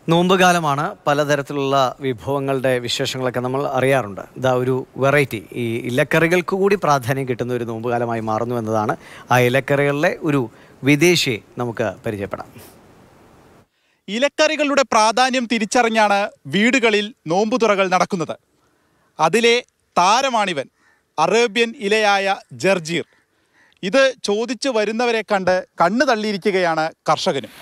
നോമ്പ് കാലമാണ്. പലതരത്തിലുള്ള വിഭവങ്ങളുടെ വിശേഷങ്ങളൊക്കെ നമ്മൾ അറിയാറുണ്ട്. ഇതാ ഒരു വെറൈറ്റി, ഈ ഇലക്കറികൾക്ക് കൂടി പ്രാധാന്യം കിട്ടുന്ന ഒരു നോമ്പ് കാലമായി മാറുന്നു എന്നതാണ്. ആ ഇലക്കറികളിലെ ഒരു വിദേശിയെ നമുക്ക് പരിചയപ്പെടാം. ഇലക്കറികളുടെ പ്രാധാന്യം തിരിച്ചറിഞ്ഞാണ് വീടുകളിൽ നോമ്പുതുറകൾ നടക്കുന്നത്. അതിലെ താരമാണിവൻ, അറേബ്യൻ ഇലയായ ജർജീർ. ഇത് ചോദിച്ചു വരുന്നവരെ കണ്ട് കണ്ണു തള്ളിയിരിക്കുകയാണ് കർഷകനും.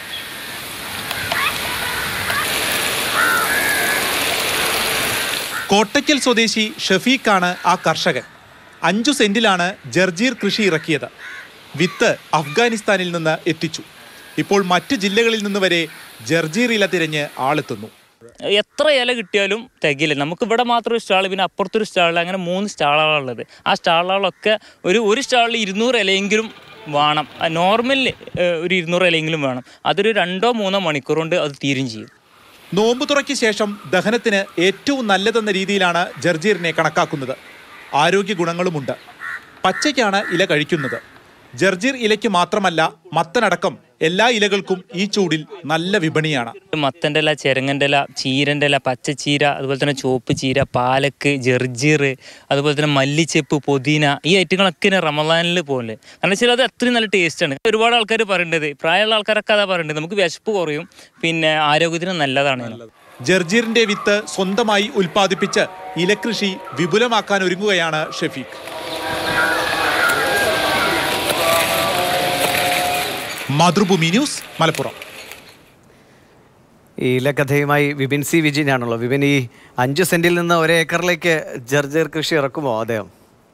കോട്ടയ്ക്കൽ സ്വദേശി ഷഫീഖാണ് ആ കർഷകൻ. 5 സെന്റിലാണ് ജർജീർ കൃഷി ഇറക്കിയത്. വിത്ത് അഫ്ഗാനിസ്ഥാനിൽ നിന്ന് എത്തിച്ചു. ഇപ്പോൾ മറ്റ് ജില്ലകളിൽ നിന്ന് വരെ ജർജീർ ഇല തിരഞ്ഞ് ആളെത്തുന്നു. എത്ര ഇല കിട്ടിയാലും തികയില്ല. നമുക്കിവിടെ മാത്രം ഒരു സ്റ്റാൾ, പിന്നെ അപ്പുറത്തൊരു സ്റ്റാളിൽ, അങ്ങനെ 3 സ്റ്റാളുകളുള്ളത്. ആ സ്റ്റാളുകളൊക്കെ ഒരു സ്റ്റാളിൽ 200 ഇലയെങ്കിലും വേണം. നോർമൽ ഒരു 200 ഇലയെങ്കിലും വേണം. അതൊരു 2-3 മണിക്കൂർ കൊണ്ട് അത് തീരും ചെയ്യും. നോമ്പ് തുറയ്ക്ക് ശേഷം ദഹനത്തിന് ഏറ്റവും നല്ലതെന്ന രീതിയിലാണ് ജർജീറിനെ കണക്കാക്കുന്നത്. ആരോഗ്യ ഗുണങ്ങളുമുണ്ട്. പച്ചയ്ക്കാണ് ഇല കഴിക്കുന്നത്. ജർജീർ ഇലയ്ക്ക് മാത്രമല്ല, മത്തനടക്കം എല്ലാ ഇലകൾക്കും ഈ ചൂടിൽ നല്ല വിപണിയാണ്. മത്തൻ്റെ ഇല, ചെരങ്ങൻ്റെ ഇല, ചീരൻ്റെ ഇല, പച്ചച്ചീര, അതുപോലെ തന്നെ ചുവപ്പ് ചീര, പാലക്ക്, ജർജീർ, അതുപോലെ തന്നെ മല്ലിച്ചെപ്പ്, പുതിന, ഈ ഐറ്റങ്ങളൊക്കെ റമദാനിൽ പോലെ. കാരണം വെച്ചാൽ അത് അത്രയും നല്ല ടേസ്റ്റാണ്. ഒരുപാട് ആൾക്കാർ പറയേണ്ടത്, പ്രായമുള്ള ആൾക്കാരൊക്കെ അതാ പറയേണ്ടത്, നമുക്ക് വിശപ്പ് കുറയും, പിന്നെ ആരോഗ്യത്തിന് നല്ലതാണ്. ജർജീറിന്റെ വിത്ത് സ്വന്തമായി ഉൽപ്പാദിപ്പിച്ച് ഇലകൃഷി വിപുലമാക്കാൻ ഒരുങ്ങുകയാണ് ഷഫീഖ്. മാതൃഭൂമി ന്യൂസ്, മലപ്പുറം. ഈ ഇലക്കഥയുമായി വിപിൻ സി വിജയനാണല്ലോ. വിപിൻ, ഈ 5 സെന്റിൽ നിന്ന് 1 ഏക്കറിലേക്ക് ജർജീർ കൃഷി ഇറക്കുമോ അദ്ദേഹം?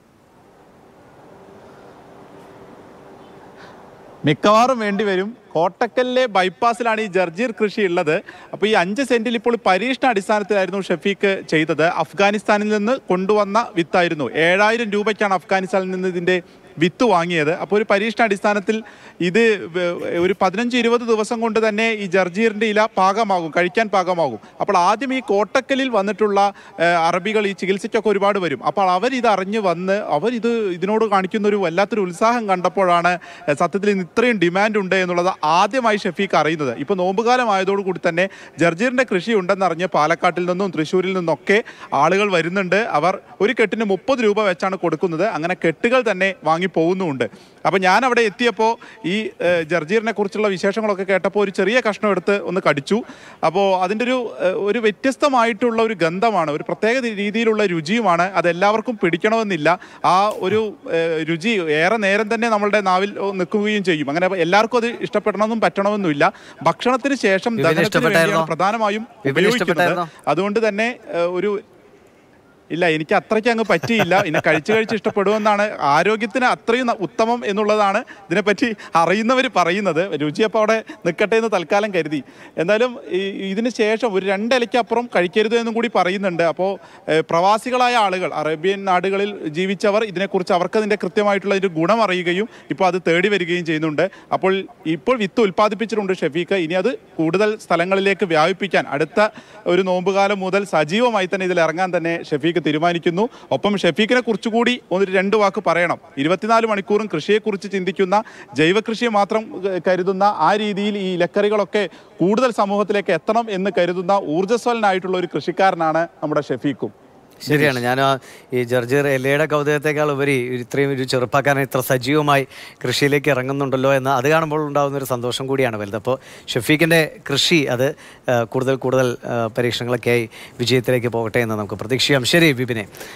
മിക്കവാറും വേണ്ടി വരും. കോട്ടക്കലിലെ ബൈപ്പാസിലാണ് ഈ ജർജീർ കൃഷി ഉള്ളത്. അപ്പോൾ ഈ 5 സെന്റിൽ ഇപ്പോൾ പരീക്ഷണ അടിസ്ഥാനത്തിലായിരുന്നു ഷഫീഖ് ചെയ്തത്. അഫ്ഗാനിസ്ഥാനിൽ നിന്ന് കൊണ്ടുവന്ന വിത്തായിരുന്നു. 7000 രൂപയ്ക്കാണ് അഫ്ഗാനിസ്ഥാനിൽ നിന്ന് ഇതിൻ്റെ വിത്ത് വാങ്ങിയത്. അപ്പോൾ ഒരു പരീക്ഷണ അടിസ്ഥാനത്തിൽ ഇത് ഒരു 15-20 ദിവസം കൊണ്ട് തന്നെ ഈ ജർജീറിൻ്റെ ഇല പാകമാകും, കഴിക്കാൻ പാകമാകും. അപ്പോൾ ആദ്യം ഈ കോട്ടക്കലിൽ വന്നിട്ടുള്ള അറബികൾ ഈ ചികിത്സയ്ക്കൊക്കെ ഒരുപാട് വരും. അപ്പോൾ അവരിത് അറിഞ്ഞ് വന്ന് ഇതിനോട് കാണിക്കുന്ന ഒരു വല്ലാത്തൊരു ഉത്സാഹം കണ്ടപ്പോഴാണ് സത്യത്തിൽ ഇന്ന് ഇത്രയും ഡിമാൻഡ് ഉണ്ട് എന്നുള്ളത് ആദ്യമായി ഷഫീഖ് അറിയുന്നത്. ഇപ്പോൾ നോമ്പുകാലം ആയതോടുകൂടി തന്നെ ജർജീറിൻ്റെ കൃഷി ഉണ്ടെന്നറിഞ്ഞ് പാലക്കാട്ടിൽ നിന്നും തൃശ്ശൂരിൽ നിന്നൊക്കെ ആളുകൾ വരുന്നുണ്ട്. അവർ ഒരു കെട്ടിന് 30 രൂപ വെച്ചാണ് കൊടുക്കുന്നത്. അങ്ങനെ കെട്ടുകൾ തന്നെ വാങ്ങി പോകുന്നുമുണ്ട്. അപ്പോൾ ഞാൻ അവിടെ എത്തിയപ്പോൾ ഈ ജർജീറിനെ കുറിച്ചുള്ള വിശേഷങ്ങളൊക്കെ കേട്ടപ്പോൾ ഒരു ചെറിയ കഷ്ണം എടുത്ത് ഒന്ന് കടിച്ചു. അപ്പോൾ അതിൻ്റെ ഒരു വ്യത്യസ്തമായിട്ടുള്ള ഒരു ഗന്ധമാണ്, ഒരു പ്രത്യേക രീതിയിലുള്ള രുചിയുമാണ്. അതെല്ലാവർക്കും പിടിക്കണമെന്നില്ല. ആ ഒരു രുചി ഏറെ നേരം തന്നെ നമ്മളുടെ നാവിൽ നിൽക്കുകയും ചെയ്യും. അങ്ങനെ എല്ലാവർക്കും അത് ഇഷ്ടപ്പെടണമെന്നും പറ്റണമെന്നുമില്ല. ഭക്ഷണത്തിന് ശേഷം ദഹനത്തിന് പ്രധാനമായും ഉപയോഗിക്കുന്നത്. അതുകൊണ്ട് തന്നെ ഇല്ല, എനിക്ക് അത്രയ്ക്ക് അങ്ങ് പറ്റിയില്ല. ഇനി കഴിച്ച് ഇഷ്ടപ്പെടുമെന്നാണ്. ആരോഗ്യത്തിന് അത്രയും ഉത്തമം എന്നുള്ളതാണ് ഇതിനെപ്പറ്റി അറിയുന്നവർ പറയുന്നത്. രുചിയപ്പോൾ അവിടെ നിൽക്കട്ടെ എന്ന് തൽക്കാലം കരുതി. എന്തായാലും ഇതിന് ശേഷം ഒരു 2 ഇലയ്ക്കപ്പുറം കഴിക്കരുത് എന്നും കൂടി പറയുന്നുണ്ട്. അപ്പോൾ പ്രവാസികളായ ആളുകൾ, അറേബ്യൻ നാടുകളിൽ ജീവിച്ചവർ ഇതിനെക്കുറിച്ച് അവർക്കതിൻ്റെ കൃത്യമായിട്ടുള്ള ഒരു ഗുണം അറിയുകയും ഇപ്പോൾ അത് തേടി വരികയും ചെയ്യുന്നുണ്ട്. ഇപ്പോൾ വിത്ത് ഉൽപ്പാദിപ്പിച്ചിട്ടുണ്ട് ഷഫീഖ്. ഇനി അത് കൂടുതൽ സ്ഥലങ്ങളിലേക്ക് വ്യാപിപ്പിക്കാൻ അടുത്ത ഒരു നോമ്പുകാലം മുതൽ സജീവമായി തന്നെ ഇതിൽ ഇറങ്ങാൻ തന്നെ ഷഫീഖ് തീരുമാനിക്കുന്നു. ഒപ്പം ഷഫീഖിനെ കുറിച്ചുകൂടി 1-2 വാക്ക് പറയണം. 24 മണിക്കൂറും കൃഷിയെക്കുറിച്ച് ചിന്തിക്കുന്ന, ജൈവ കൃഷിയെ മാത്രം കരുതുന്ന, ആ രീതിയിൽ ഈ ഇലക്കറികളൊക്കെ കൂടുതൽ സമൂഹത്തിലേക്ക് എത്തണം എന്ന് കരുതുന്ന ഊർജ്ജസ്വലനായിട്ടുള്ള ഒരു കൃഷിക്കാരനാണ് നമ്മുടെ ഷഫീഖും. ശരിയാണ്. ഞാൻ ഈ ജർജീർ ഇലയുടെ കൗതുകത്തെക്കാൾ ഉപരി ഇത്രയും ഒരു ചെറുപ്പക്കാരൻ ഇത്ര സജീവമായി കൃഷിയിലേക്ക് ഇറങ്ങുന്നുണ്ടല്ലോ എന്ന് അത് കാണുമ്പോൾ ഉണ്ടാകുന്ന ഒരു സന്തോഷം കൂടിയാണ് വലുത്. അപ്പോൾ ഷഫീഖിൻ്റെ കൃഷി അത് കൂടുതൽ പരീക്ഷണങ്ങളൊക്കെയായി വിജയത്തിലേക്ക് പോകട്ടെ എന്ന് നമുക്ക് പ്രതീക്ഷിക്കാം. ശരി വിപിനെ.